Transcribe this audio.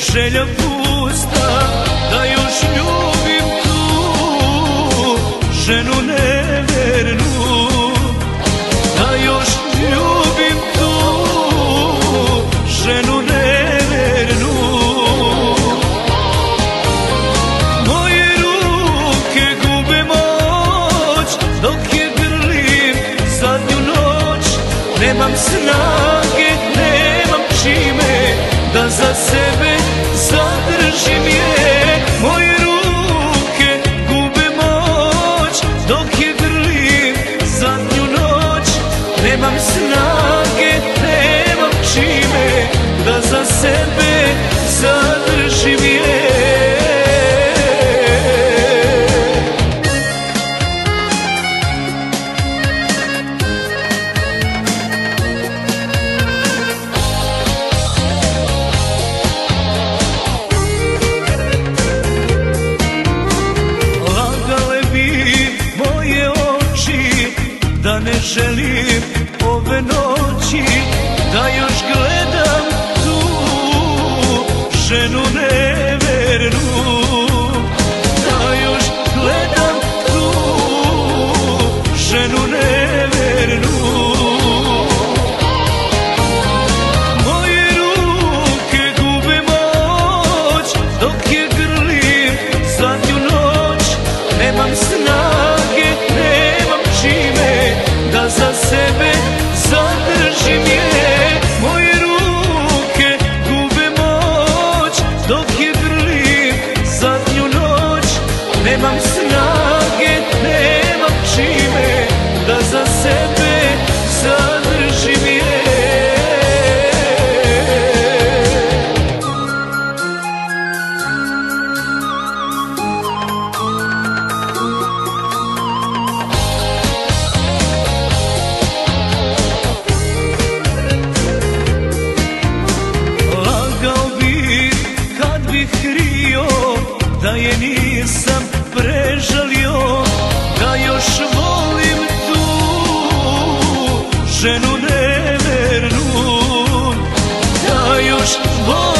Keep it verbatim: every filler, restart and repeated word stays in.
želja pusta, da još ljubim tu ženu nevernu, da još ljubim tu ženu nevernu. Moje ruke gube moć dok je grlim zadnju noć, nemam snage, nemam čime da za sebe zadržim je. Moje ruke gube moć dok je grlim zadnju noć, nemam snage, nemam čime da za sebe zadržim je. Da ne želim ove noći da još gledam tu ženu nevernu, da još gledam tu ženu nevernu. Moje ruke gube moć dok je grlim zadnju noć, nemam snage, nemam čime da za sebe zadržim je. Moje ruke gube moć dok je grlim zadnju noć, nemam snage, nemam čime da za sebe zadržim je. Krio da je nisam prežalio, da još volim tu ženu nevernu, da još volim